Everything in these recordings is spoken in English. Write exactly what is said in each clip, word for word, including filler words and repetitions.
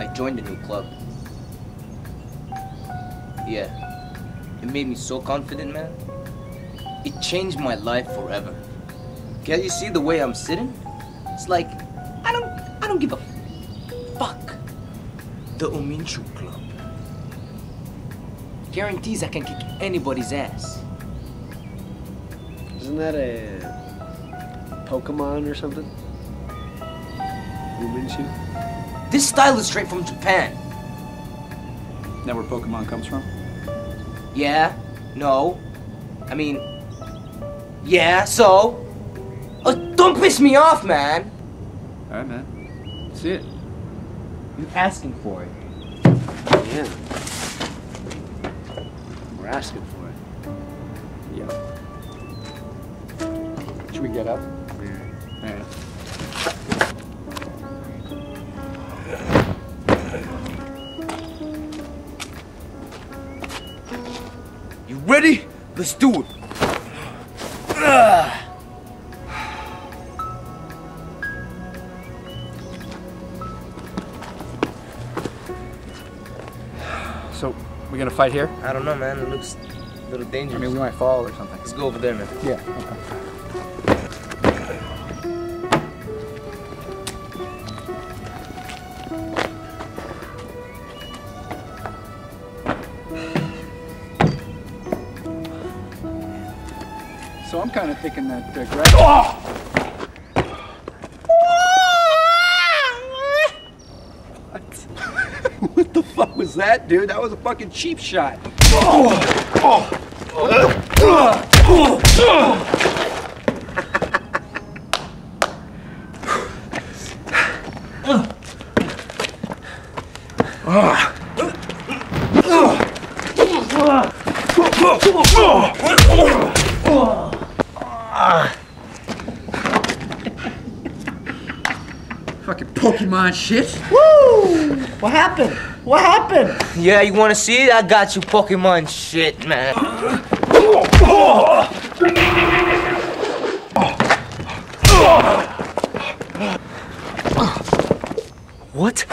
I joined a new club. Yeah. It made me so confident, man. It changed my life forever. Can't you see the way I'm sitting? It's like, I don't, I don't give a fuck. The Uminchu club guarantees I can kick anybody's ass. Isn't that a Pokemon or something? Uminchu? This style is straight from Japan. That where Pokemon comes from? Yeah, no. I mean, yeah, so? Oh, don't piss me off, man. All right, man. See it. You're asking for it. Yeah. We're asking for it. Yeah. Should we get up? Yeah. Yeah. You ready? Let's do it. Ugh. So, we gonna fight here? I don't know, man. It looks a little I dangerous. mean, we might fall or something. Let's go over there, man. Yeah, okay. So I'm kind of thinking that uh, Greg... Oh! What? What the fuck was that, dude? That was a fucking cheap shot. Oh! Oh! Fucking Pokemon shit. Woo! What happened? What happened? Yeah, you wanna see it? I got you Pokemon shit, man. What?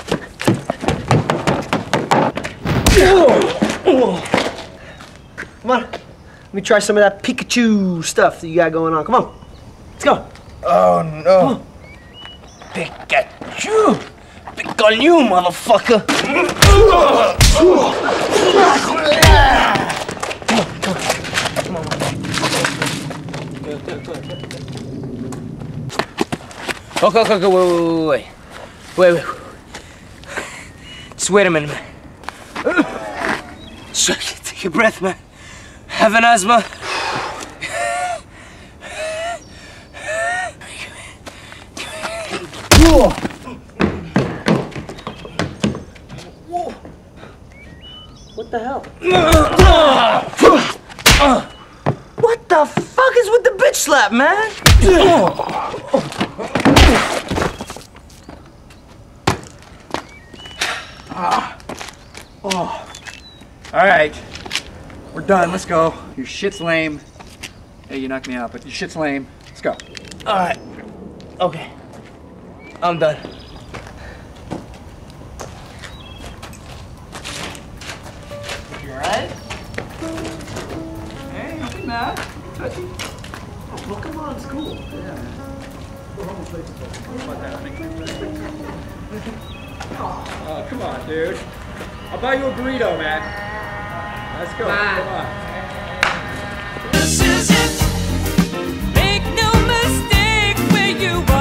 Come on. Let me try some of that Pikachu stuff that you got going on. Come on. Let's go. Oh no. Pikachu! Pick on you, motherfucker! Okay, okay, okay, wait, wait, wait, wait, wait, wait. Just wait a minute, man. Take a breath, man. Have an asthma. Whoa. What the hell? What the fuck is with the bitch slap, man? Ah. Oh. All right. We're done. Let's go. Your shit's lame. Hey, you knocked me out, but your shit's lame. Let's go. All right. Okay. I'm done. You alright? Hey, nothing mad. Touchy. Oh, Pokemon's cool. Yeah. We're almost late to Pokemon. What about that? Oh, come on, dude. I'll buy you a burrito, man. Let's go. Come on. This is it. Make no mistake where you are.